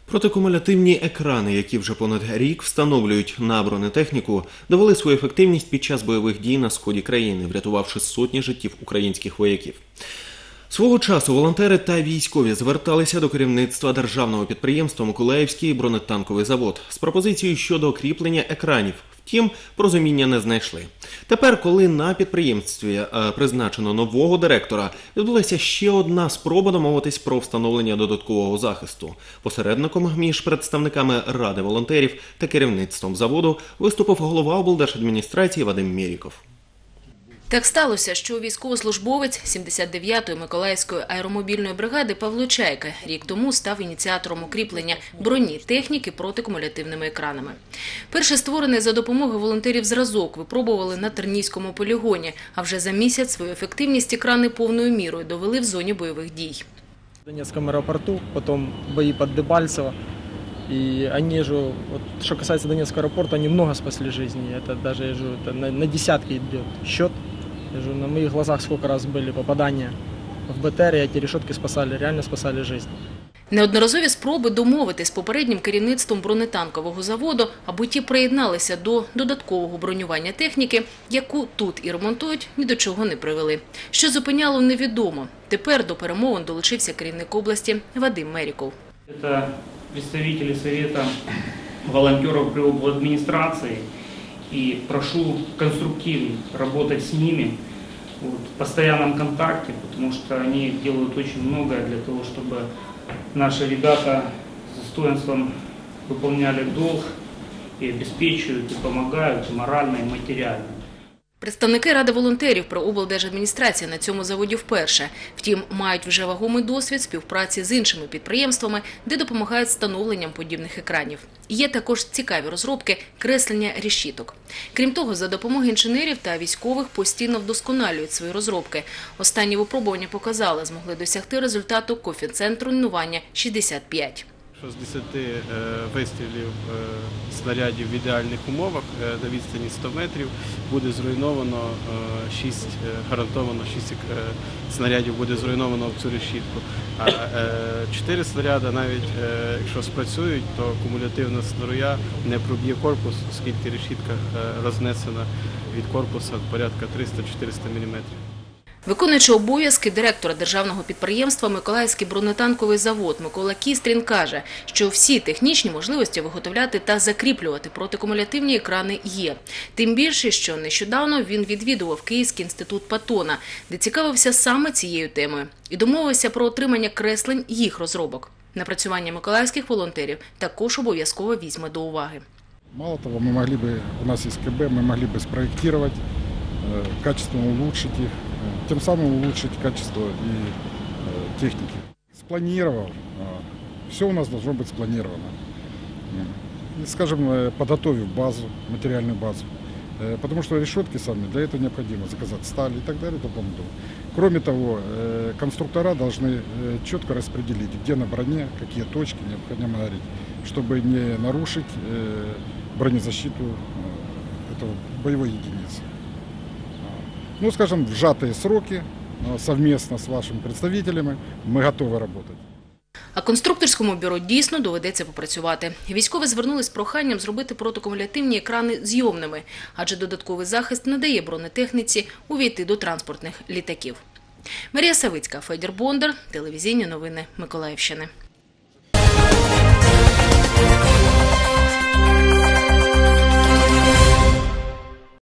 Протикумулятивні екрани, які вже понад рік встановлюють на бронетехніку, довели свою ефективність під час бойових дій на сході країни, врятувавши сотні життів українських вояків. Свого часу волонтери та військові зверталися до керівництва державного підприємства «Миколаївський бронетанковий завод» з пропозицією щодо кріплення екранів. Втім, порозуміння не знайшли. Тепер, коли на підприємстві призначено нового директора, відбулася ще одна спроба домовитись про встановлення додаткового захисту. Посередником між представниками Ради волонтерів та керівництвом заводу виступив голова облдержадміністрації Вадим Мєріков. Так сталося, що військовослужбовець 79-ї Миколаївської аеромобільної бригади Павло Чайка рік тому став ініціатором укріплення бронетехніки протикумулятивними екранами. Перший створений за допомогою волонтерів зразок випробували на Тернійському полігоні, а вже за місяць свою ефективність екрани повною мірою довели в зоні бойових дій. В Донецком аэропорту, потом бои под Дебальцево. И они же, вот, что касается Донецкого аэропорта, они много спасли жизни. Это даже, я говорю, это на десятки идет счет. Я говорю, на моих глазах сколько раз были попадания в БТР, и эти решетки спасали, реально спасали жизнь. Неодноразові спроби домовитись з попереднім керівництвом бронетанкового заводу, аби ті приєдналися до додаткового бронювання техніки, яку тут і ремонтують, ні до чого не привели. Що зупиняло, невідомо. Тепер до перемовин долучився керівник області Вадим Мєріков. Это представители Совета волонтеров при обладминистрации, и прошу конструктивно работать с ними в постоянном контакте, потому что они делают очень многое для того, чтобы наши ребята с достоинством выполняли долг и обеспечивают, и помогают и морально, и материально. Представники Ради волонтерів при облдержадміністрації на цьому заводі вперше. Втім, мають вже вагомий досвід співпраці з іншими підприємствами, де допомагають встановленням подібних екранів. Є також цікаві розробки креслення решіток. Крім того, за допомогою інженерів та військових постійно вдосконалюють свої розробки. Останні випробування показали, змогли досягти результату коефіцієнт руйнування 65. Що з 10 вистрілів снарядів в ідеальних умовах на відстані 100 метрів буде зруйновано 6, гарантовано 6 снарядів буде зруйновано в цю решітку. А 4 снаряди, навіть якщо спрацюють, то кумулятивна струя не проб'є корпус, оскільки решітка рознесена від корпуса порядка 300-400 мм. Виконуючи обов'язки директора державного підприємства «Миколаївський бронетанковий завод» Микола Кістрін каже, що всі технічні можливості виготовляти та закріплювати протикумулятивні екрани є. Тим більше, що нещодавно він відвідував Київський інститут Патона, де цікавився саме цією темою. І домовився про отримання креслень їх розробок. Напрацювання миколаївських волонтерів також обов'язково візьме до уваги. Мало того, у нас есть КБ, мы могли бы спроектировать, качественно улучшить их, тем самым улучшить качество и техники. Спланировал, все у нас должно быть спланировано. И, скажем, подготовив базу, материальную базу, потому что решетки сами, для этого необходимо заказать сталь и так далее. Кроме того, конструктора должны четко распределить, где на броне, какие точки необходимо говорить, чтобы не нарушить бронезащиту этого боевой единицы. Ну, скажем, в сжатые сроки, совместно с вашими представителями, ми готові працювати. А конструкторському бюро дійсно доведеться попрацювати. Військові звернулись з проханням зробити протикумулятивні екрани зйомними, адже додатковий захист не дає бронетехніці увійти до транспортних літаків. Марія Савицька, Федір Бондар, телевізійні новини Миколаївщини.